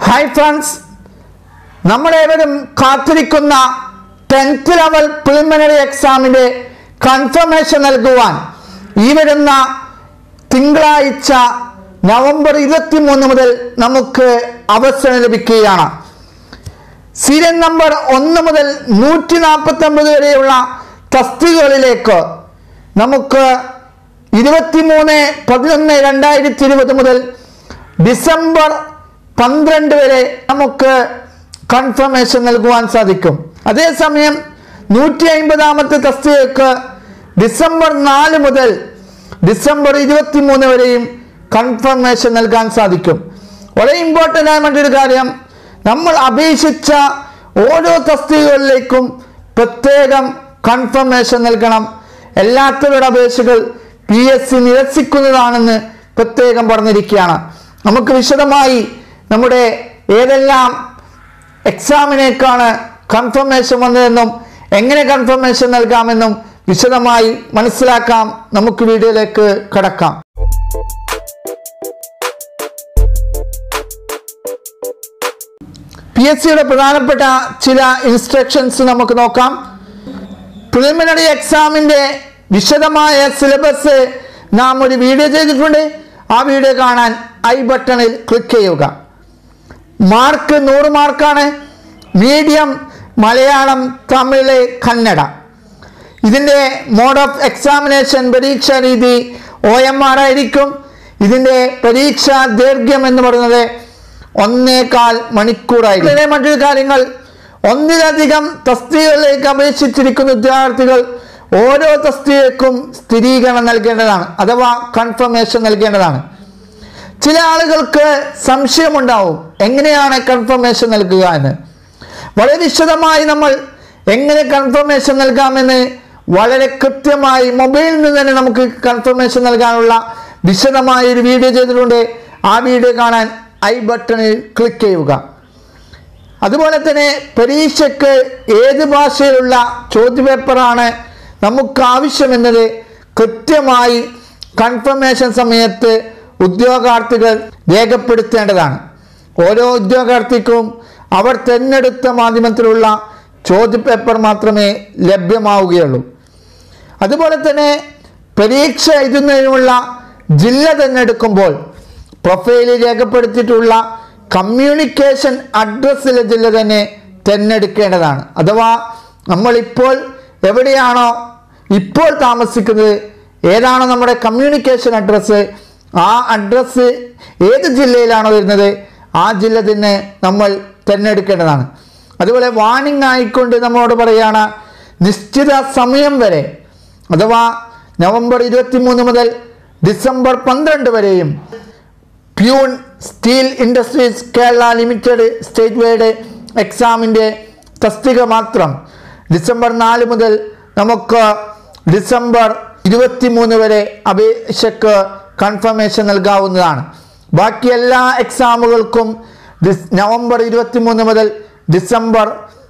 Hi friends, നമ്മളേവരും കാത്തിരിക്കുന്ന 10th level preliminary എക്സാമിൻ്റെ confirmation നൽകുവാൻ ഈ വരുന്ന തിങ്കളാഴ്ച നവംബർ 23 മുതൽ നമുക്ക് അവസരം ലഭിക്കുകയാണ്. സീരിയൽ നമ്പർ 1 മുതൽ 149 വരെയുള്ള തസ്തികകളിലേക്ക് നമുക്ക് 23/11/2020 മുതൽ ഡിസംബർ 12 വരെ നമുക്ക് കൺഫർമേഷൻ നൽകുവാൻ സാധിക്കും. അതേസമയം 150ാമത്തെ തസ്തികയ്ക്ക് ഡിസംബർ 4 മുതൽ ഡിസംബർ 23 വരെയും കൺഫർമേഷൻ നൽകാൻ സാധിക്കും. വളരെ ഇമ്പോർട്ടൻ്റ് ആയ മറ്റൊരു കാര്യം, നമ്മൾ അപേക്ഷിച്ച ഓരോ തസ്തികകളിലേക്കും പ്രത്യേകം കൺഫർമേഷൻ നൽകണം. എല്ലാത്തവരുടെ അപേക്ഷകൾ PSC നിരസിക്കുന്നതാണെന്ന് പ്രത്യേകം പറഞ്ഞിരിക്കുകയാണ്. നമുക്ക് വിശദമായി നമ്മുടെ ഏതെല്ലാം എക്സാമിനേക്കാണ് കൺഫർമേഷൻ വന്നതെന്നും എങ്ങനെ കൺഫർമേഷൻ നൽകാമെന്നും വിശദമായി മനസ്സിലാക്കാം. നമുക്ക് വീഡിയോയിലേക്ക് കടക്കാം. PSCയുടെ പ്രധാനപ്പെട്ട ചില ഇൻസ്ട്രക്ഷൻസ് നമുക്ക് നോക്കാം. പ്രിലിമിനറി എക്സാമിൻ്റെ വിശദമായ സിലബസ് നാം ഒരു വീഡിയോ ചെയ്തിട്ടുണ്ട്. ആ വീഡിയോ കാണാൻ ഐ ബട്ടണിൽ ക്ലിക്ക് ചെയ്യുക. മാർക്ക് 100 മാർക്കാണ്. മീഡിയം മലയാളം, തമിഴ്, കന്നഡ. ഇതിൻ്റെ മോഡ് ഓഫ് എക്സാമിനേഷൻ പരീക്ഷാ രീതി OMR ആയിരിക്കും. ഇതിൻ്റെ പരീക്ഷാ ദൈർഘ്യം എന്ന് പറയുന്നത് 1.25 മണിക്കൂറായിരിക്കും. ഇതിലെ മറ്റൊരു കാര്യങ്ങൾ, ഒന്നിലധികം തസ്തികകളിലേക്ക് അപേക്ഷിച്ചിരിക്കുന്ന വിദ്യാർത്ഥികൾ ഓരോ തസ്തികയ്ക്കും സ്ഥിരീകരണം നൽകേണ്ടതാണ്, അഥവാ കൺഫർമേഷൻ നൽകേണ്ടതാണ്. ചില ആളുകൾക്ക് സംശയമുണ്ടാവും എങ്ങനെയാണ് കൺഫർമേഷൻ നൽകുക എന്ന്. വളരെ വിശദമായി നമ്മൾ എങ്ങനെ കൺഫർമേഷൻ നൽകാമെന്ന് വളരെ കൃത്യമായി മൊബൈലിൽ നിന്ന് തന്നെ നമുക്ക് കൺഫർമേഷൻ നൽകാനുള്ള വിശദമായ ഒരു വീഡിയോ ചെയ്തിട്ടുണ്ട്. ആ വീഡിയോ കാണാൻ ഐ ബട്ടണിൽ ക്ലിക്ക് ചെയ്യുക. അതുപോലെ തന്നെ പരീക്ഷയ്ക്ക് ഏത് ഭാഷയിലുള്ള ചോദ്യപേപ്പറാണ് നമുക്ക് ആവശ്യമെന്നത് കൃത്യമായി കൺഫർമേഷൻ സമയത്ത് ഉദ്യോഗാർത്ഥികൾ രേഖപ്പെടുത്തേണ്ടതാണ്. ഓരോ ഉദ്യോഗാർത്ഥിക്കും അവർ തിരഞ്ഞെടുത്ത മാധ്യമത്തിലുള്ള ചോദ്യപേപ്പർ മാത്രമേ ലഭ്യമാവുകയുള്ളൂ. അതുപോലെ തന്നെ പരീക്ഷ എഴുതുന്നതിനുള്ള ജില്ല തിരഞ്ഞെടുക്കുമ്പോൾ പ്രൊഫൈലിൽ രേഖപ്പെടുത്തിയിട്ടുള്ള കമ്മ്യൂണിക്കേഷൻ അഡ്രസ്സിലെ ജില്ല തന്നെ തിരഞ്ഞെടുക്കേണ്ടതാണ്. അഥവാ നമ്മളിപ്പോൾ എവിടെയാണോ ഇപ്പോൾ താമസിക്കുന്നത്, ഏതാണോ നമ്മുടെ കമ്മ്യൂണിക്കേഷൻ അഡ്രസ്സ്, ആ അഡ്രസ്സ് ഏത് ജില്ലയിലാണോ വരുന്നത് ആ ജില്ല തന്നെ നമ്മൾ തിരഞ്ഞെടുക്കേണ്ടതാണ്. അതുപോലെ വാണിംഗ് ആയിക്കൊണ്ട് നമ്മളോട് പറയുകയാണ്, നിശ്ചിത സമയം വരെ അഥവാ നവംബർ 23 മുതൽ ഡിസംബർ 12 വരെയും peon steel industries Kerala limited state wide എക്സാമിൻ്റെ തസ്തിക മാത്രം ഡിസംബർ 4 മുതൽ നമുക്ക് ഡിസംബർ 23 വരെ അപേക്ഷയ്ക്ക് കൺഫർമേഷൻ നൽകാവുന്നതാണ്. ബാക്കി എല്ലാ എക്സാമുകൾക്കും നവംബർ 23 മുതൽ ഡിസംബർ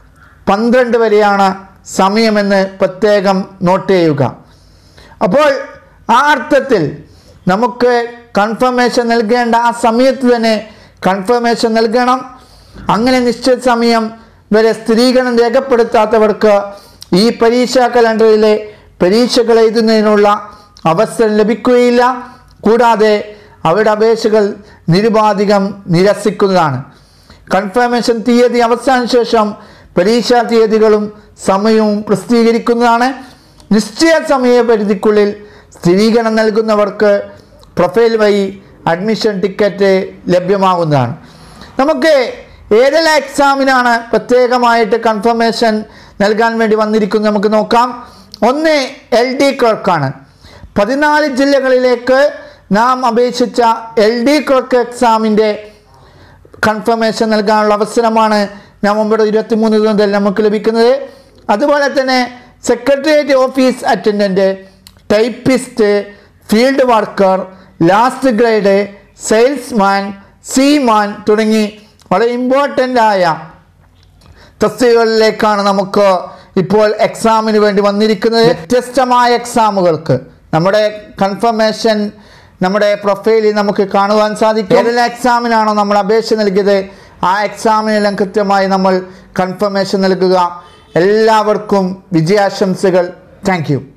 12 വരെയാണ് സമയമെന്ന് പ്രത്യേകം നോട്ട് ചെയ്യുക. അപ്പോൾ ആ അർത്ഥത്തിൽ നമുക്ക് കൺഫർമേഷൻ നൽകേണ്ട ആ സമയത്ത് തന്നെ കൺഫർമേഷൻ നൽകണം. അങ്ങനെ നിശ്ചിത സമയം വരെ സ്ഥിരീകരണം രേഖപ്പെടുത്താത്തവർക്ക് ഈ പരീക്ഷാ കലണ്ടറിലെ പരീക്ഷകൾ എഴുതുന്നതിനുള്ള അവസരം ലഭിക്കുകയില്ല. കൂടാതെ അവരുടെ അപേക്ഷകൾ നിരുപാധികം നിരസിക്കുന്നതാണ്. കൺഫർമേഷൻ തീയതി അവസാന ശേഷം പരീക്ഷാ തീയതികളും സമയവും പ്രസിദ്ധീകരിക്കുന്നതാണ്. നിശ്ചയ സമയപരിധിക്കുള്ളിൽ സ്ഥിരീകരണം നൽകുന്നവർക്ക് പ്രൊഫൈൽ വഴി അഡ്മിഷൻ ടിക്കറ്റ് ലഭ്യമാകുന്നതാണ്. നമുക്ക് ഏതെല്ലാം എക്സാമിനാണ് പ്രത്യേകമായിട്ട് കൺഫർമേഷൻ നൽകാൻ വേണ്ടി വന്നിരിക്കുന്നത് നമുക്ക് നോക്കാം. ഒന്ന് LD ക്ലർക്കാണ്. 14 ജില്ലകളിലേക്ക് നാം അപേക്ഷിച്ച LD ക്ലർക്ക് എക്സാമിൻ്റെ കൺഫർമേഷൻ നൽകാനുള്ള അവസരമാണ് നവംബർ 23 മുതൽ നമുക്ക് ലഭിക്കുന്നത്. അതുപോലെ തന്നെ secretariat office attendant, typist, field worker, last grade, salesman, seaman തുടങ്ങി വളരെ ഇമ്പോർട്ടൻ്റ് ആയ തസ്തികകളിലേക്കാണ് നമുക്ക് ഇപ്പോൾ എക്സാമിന് വേണ്ടി വന്നിരിക്കുന്നത്. വ്യത്യസ്തമായ എക്സാമുകൾക്ക് നമ്മുടെ കൺഫർമേഷൻ നമ്മുടെ പ്രൊഫൈലിൽ നമുക്ക് കാണുവാൻ സാധിക്കും. ഏതെല്ലാം എക്സാമിനാണോ നമ്മൾ അപേക്ഷ നൽകിയത് ആ എക്സാമിനെല്ലാം കൃത്യമായി നമ്മൾ കൺഫർമേഷൻ നൽകുക. എല്ലാവർക്കും വിജയാശംസകൾ. Thank you.